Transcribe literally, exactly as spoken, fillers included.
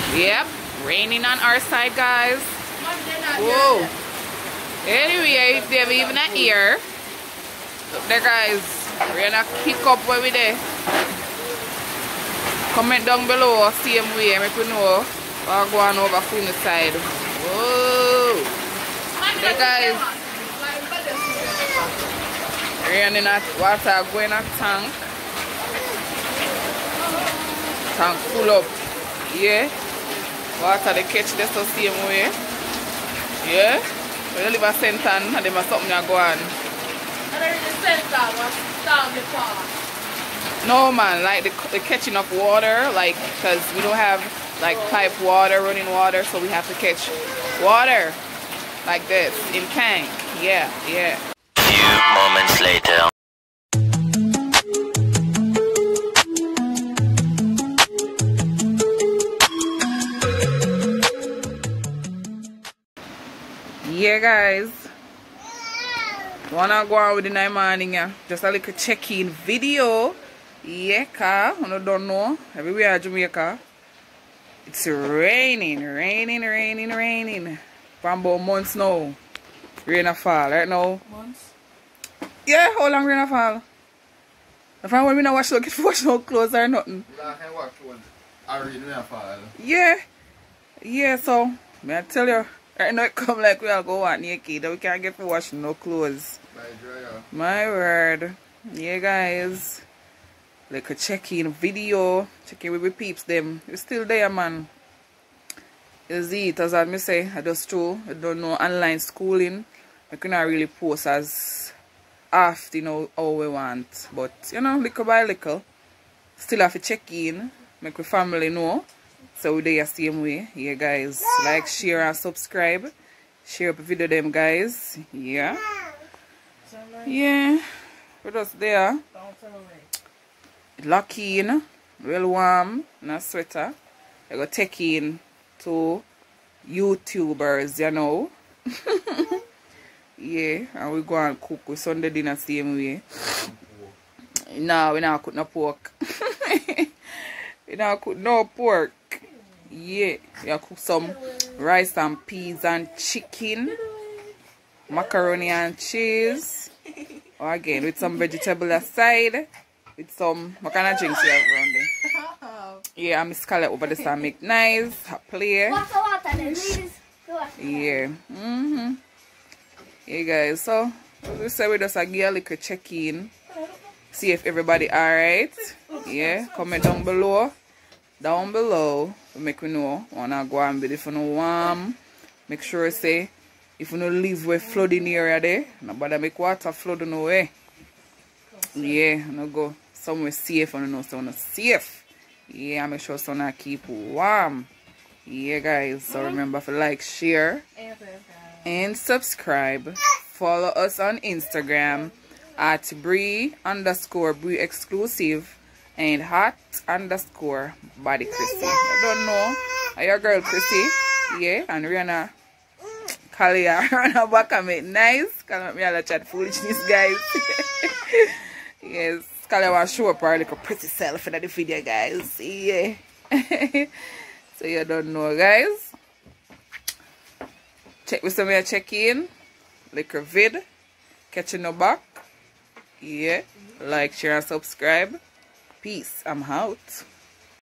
Yep, raining on our side, guys. Whoa. Anyway, if they have even an ear. Look there, guys. We're gonna pick up where we there. Comment down below, same way, make we know we're going over from the side. Whoa. There, guys. Raining at water going at tank. Tank full up. Yeah. Water they catch this the same way. Yeah. When you live a center and they must something go on. And then the center was down the path. No man, like the, the catching of water, like because we don't have like pipe water, running water, so we have to catch water like this in tank. Yeah, yeah. Few moments later. Yeah, guys. Wanna go on with the night morning, yeah? Just a little check-in video. Yeah, car. I don't know. Everywhere in Jamaica, it's raining, raining, raining, raining. For about months now. Rain a fall right now. Months? Yeah, how long rain a fall? I find when we not wash no get wash no clothes or nothing. Yeah. Yeah, so may I tell you, right now it come like we all go out naked. We can't get to wash no clothes. My word. Yeah, guys. Like a check-in video. Check-in with the peeps them. It's still there, man. You see it, as I say, I just true. I don't know online schooling. I cannot really post as often, you know, how we want. But, you know, little by little. Still have to check in. Make the family know. So we do the same way. Yeah, guys. Like, share, and subscribe. Share up the video them, guys. Yeah. Yeah. We're just there. Lucky in. Real warm. No sweater. I go take in to YouTubers, you know. Yeah. And we go and cook with Sunday dinner same way. No, we not cook no pork. We not cook no pork. Yeah, you cook some rice and peas and chicken, macaroni and cheese, or again with some vegetable aside, with some what kind of drinks you have around there? Yeah, I'm Scarlett over this and make nice, play. Yeah, mm-hmm. Yeah, guys. So we say we just a give a little check in, see if everybody alright. Yeah, comment down below. Down below, make me know. Wanna go and be if you know warm. Make sure say if you no live where flooding area there, nobody make water flood no way. Yeah, no go somewhere safe and know so safe. Yeah, make sure so not keep warm. Yeah, guys. So remember to like, share, and subscribe. Follow us on Instagram at Bree underscore Bree exclusive. And hot underscore body Chrissy. I don't know. Are your girl Chrissy? Yeah. And Rihanna Kalia Rihanna back and make nice. Can't me all chat foolishness, guys. Yes. Kalia want to show up her little pretty self in the video, guys. Yeah. So you don't know, guys. Check with some check in. Like a vid. Catching you back. Yeah. Like, share, and subscribe. Peace. I'm out.